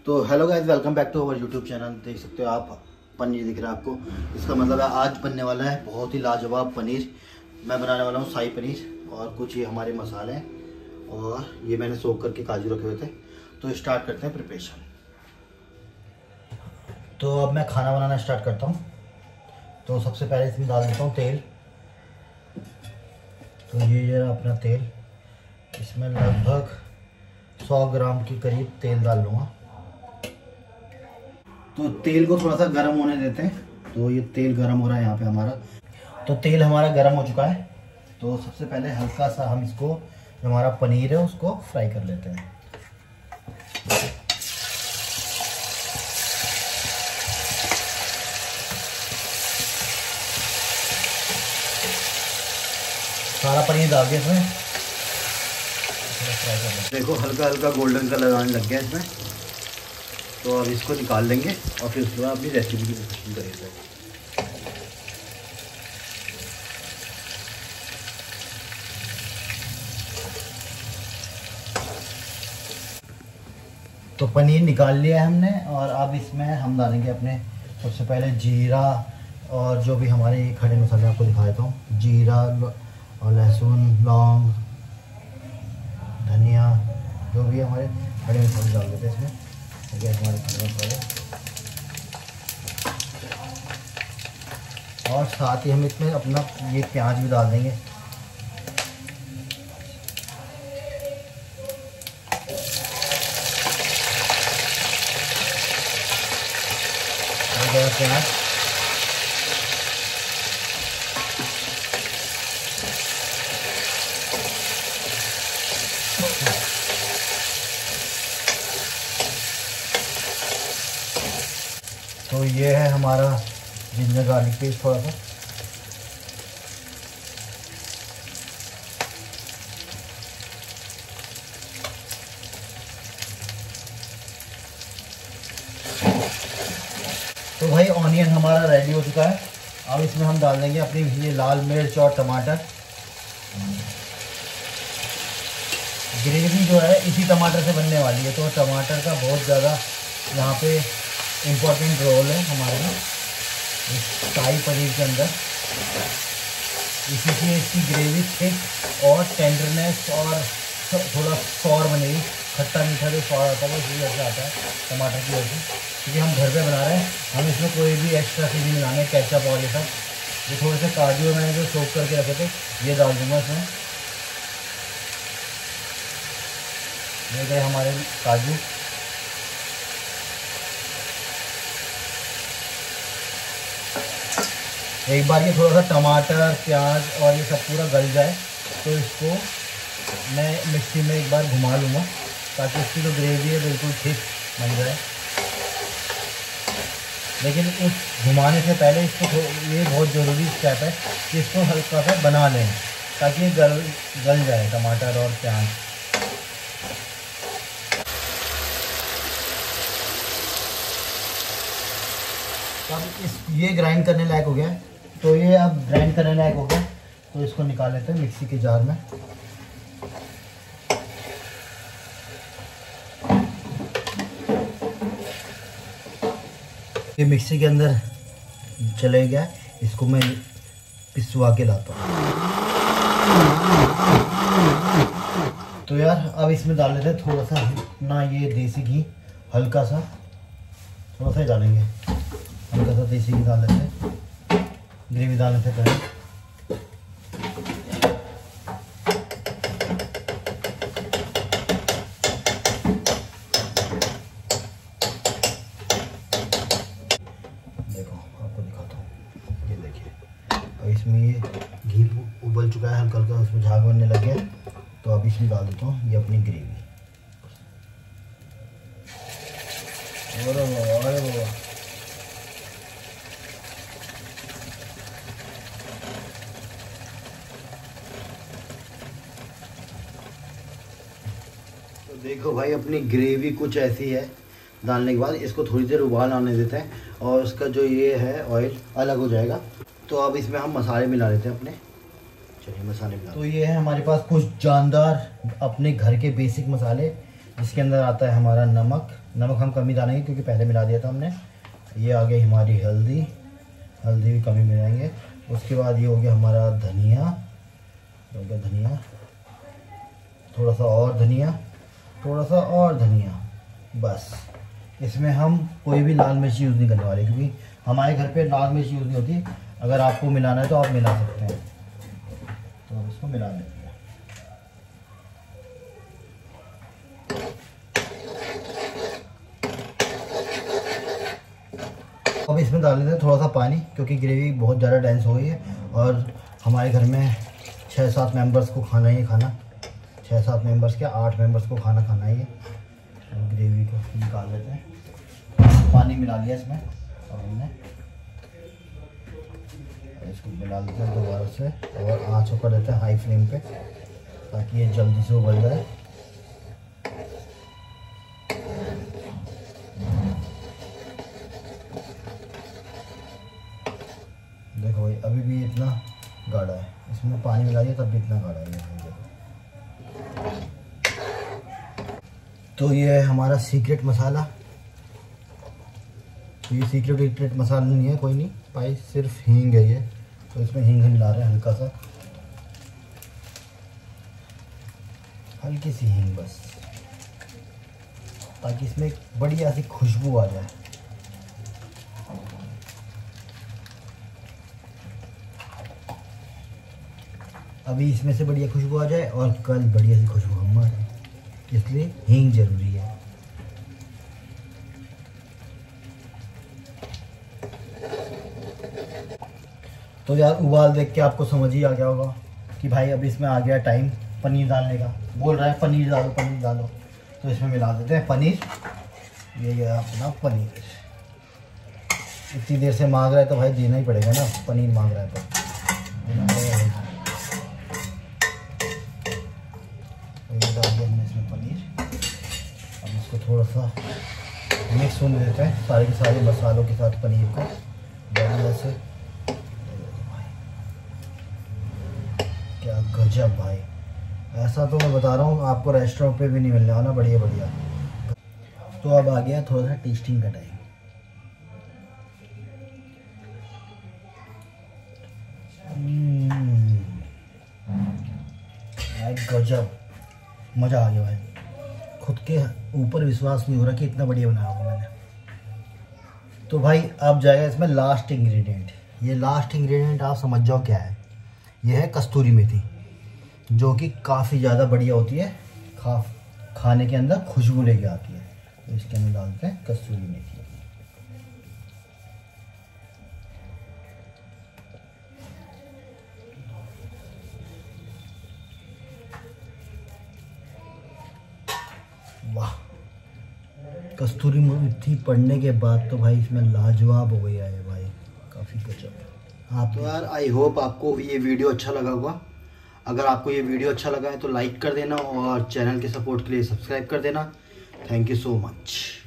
तो hello guys, welcome back to our YouTube channel. देख सकते हो आप पनीर दिख रहा है आपको। इसका मतलब है आज बनने वाला है बहुत ही लाजवाब पनीर। मैं बनाने वाला हूँ शाही पनीर और कुछ ये हमारे मसाले हैं और ये मैंने सोख करके काजू रखे हुए थे। तो स्टार्ट करते हैं प्रिपरेशन। तो अब मैं खाना बनाना स्टार्ट करता हूँ। तो सबसे पहले इसमें डाल देता हूँ तेल। तो ये अपना तेल, इसमें लगभग 100 ग्राम के करीब तेल डाल लूँगा। तो तेल को थोड़ा सा गर्म होने देते हैं। तो ये तेल गर्म हो रहा है यहाँ पे हमारा। तो तेल हमारा गर्म हो चुका है। तो सबसे पहले हल्का सा हम इसको, जो हमारा पनीर है उसको फ्राई कर लेते हैं। सारा पनीर डाल दिया इसमें, फ्राई कर लेते। देखो हल्का हल्का गोल्डन कलर आने लग गया इसमें। तो अब इसको निकाल लेंगे और फिर उसके बाद अपनी रेसिपी की प्रिपरेशन करेंगे। तो पनीर निकाल लिया है हमने और अब इसमें हम डालेंगे अपने सबसे पहले जीरा और जो भी हमारे खड़े मसाले आपको दिखा देता हूँ। जीरा और लहसुन, लौंग, धनिया, जो भी हमारे खड़े मसाले डाल देते हैं इसमें। हमारे खड़े मसाले और साथ ही हम इसमें अपना ये प्याज भी डाल देंगे। प्याज तो ये है हमारा जिंजर गार्लिक पेस्ट थोड़ा सा। तो भाई ऑनियन हमारा रेडी हो चुका है। अब इसमें हम डाल देंगे अपनी ये लाल मिर्च और टमाटर। ग्रेवी जो है इसी टमाटर से बनने वाली है, तो टमाटर का बहुत ज़्यादा यहाँ पे इम्पोर्टेंट रोल है हमारे में शाही पनीर के अंदर। इसी से इसकी ग्रेवी थिक और टेंडरनेस और थोड़ा सौर बनेगी। खट्टा मीठा जो स्वाद आता है वो इसी वजह से आता है टमाटर की वजह से, क्योंकि हम घर पे बना रहे हैं। हम इसमें कोई भी एक्स्ट्रा चीज़ नहीं मिलाने, केचप और ये सब। ये थोड़े से काजू मैंने जो सोख करके रखे थे ये डाल दूँगा इसमें। ये गए हमारे काजू। एक बार ये थोड़ा सा टमाटर, प्याज और ये सब पूरा गल जाए तो इसको मैं मिक्सी में एक बार घुमा लूँगा ताकि इसकी जो ग्रेवी है बिल्कुल ठीक बन जाए। लेकिन उस घुमाने से पहले इसको ये बहुत ज़रूरी स्टेप है कि इसको हल्का सा बना लें ताकि ये गल जाए टमाटर और प्याज। अब ये ग्राइंड करने लायक हो गया है। तो ये अब ग्राइंड करने लायक हो गया, तो इसको निकाल लेते हैं मिक्सी के जार में। ये मिक्सी के अंदर चले गया, इसको मैं पिसवा के लाता हूँ। तो यार अब इसमें डाल लेते हैं थोड़ा सा अपना ये देसी घी, हल्का सा, थोड़ा सा ही डालेंगे। हल्का सा देसी घी डाल लेते हैं ग्रेवी डालने से पहले। देखो आपको दिखाता हूँ, ये देखिए अब इसमें ये घी उबल चुका है, हल्का हल्का उसमें झाग बनने लग गया। तो अब इसमें डाल देता हूँ ये अपनी ग्रेवी। अरे वाह, देखो भाई अपनी ग्रेवी कुछ ऐसी है। डालने के बाद इसको थोड़ी देर उबाल आने देते हैं और उसका जो ये है ऑयल अलग हो जाएगा। तो अब इसमें हम मसाले मिला लेते हैं अपने। चलिए मसाले मिला। तो ये है हमारे पास कुछ जानदार अपने घर के बेसिक मसाले, जिसके अंदर आता है हमारा नमक, नमक हम कमी डालेंगे क्योंकि पहले मिला दिया था हमने। ये आ गई हमारी हल्दी, हल्दी भी कमी मिलाएंगे। उसके बाद ये हो गया हमारा धनिया, हो गया धनिया, थोड़ा सा और धनिया, थोड़ा सा और धनिया। बस इसमें हम कोई भी लाल मिर्च यूज़ नहीं करने वाले क्योंकि हमारे घर पे लाल मिर्च यूज़ नहीं होती। अगर आपको मिलाना है तो आप मिला सकते हैं। तो हम इसको मिला लेते हैं। अब इसमें डाल देते हैं थोड़ा सा पानी क्योंकि ग्रेवी बहुत ज़्यादा डेंस हो गई है और हमारे घर में 6-7 मेंबर्स को खाना ही खाना, 6-7 मेंबर्स क्या 8 मेंबर्स को खाना ही है। तो ग्रेवी को निकाल देते हैं। पानी मिला लिया इसमें और हमने इसको मिला देते हैं दोबारा से और आँच कर देते हैं हाई फ्लेम पे ताकि ये जल्दी से उबल जाए। देखो भाई अभी भी इतना गाढ़ा है, इसमें पानी मिला दिया तब भी इतना गाढ़ा है। तो ये है हमारा सीक्रेट मसाला। तो ये सीक्रेट मसाला नहीं है कोई नहीं भाई, सिर्फ हींग है ये। तो इसमें हींग मिला रहे हैं हल्का सा, हल्की सी हींग बस, ताकि इसमें एक बढ़िया सी खुशबू आ जाए। अभी इसमें से बढ़िया खुशबू आ जाए और कल बढ़िया सी खुशबू हम आ जाए, इसलिए हींग जरूरी है। तो यार उबाल देख के आपको समझ ही आ गया होगा कि भाई अभी इसमें आ गया टाइम पनीर डालने का। बोल रहा है पनीर डालो पनीर डालो, तो इसमें मिला देते हैं पनीर। ये गया अपना पनीर। इतनी देर से मांग रहा है तो भाई देना ही पड़ेगा ना, पनीर मांग रहा है तो डाल दिया हमने इसमें पनीर। अब इसको थोड़ा सा मिक्स होने देते हैं सारे के सारे मसालों के साथ पनीर को बढ़िया से। क्या गजब भाई, ऐसा तो मैं बता रहा हूँ आपको रेस्टोरेंट पे भी नहीं मिलने वाला, बढ़िया बढ़िया। तो अब आ गया थोड़ा सा टेस्टिंग का टाइम। गजब, मज़ा आ गया भाई। खुद के ऊपर विश्वास नहीं हो रहा कि इतना बढ़िया बनाया होगा मैंने। तो भाई अब जाएगा इसमें लास्ट इंग्रेडिएंट। ये लास्ट इंग्रेडिएंट आप समझ जाओ क्या है। ये है कस्तूरी मेथी, जो कि काफ़ी ज़्यादा बढ़िया होती है, खाने के अंदर खुशबू लेके आती है। तो इसके अंदर डालते हैं कस्तूरी मेथी। वाह, कस्तूरी मेथी पड़ने के बाद तो भाई इसमें लाजवाब हो गया है भाई, काफ़ी गजब। आप तो यार आई होप आपको ये वीडियो अच्छा लगा होगा। अगर आपको ये वीडियो अच्छा लगा है तो लाइक कर देना और चैनल के सपोर्ट के लिए सब्सक्राइब कर देना। Thank you so much.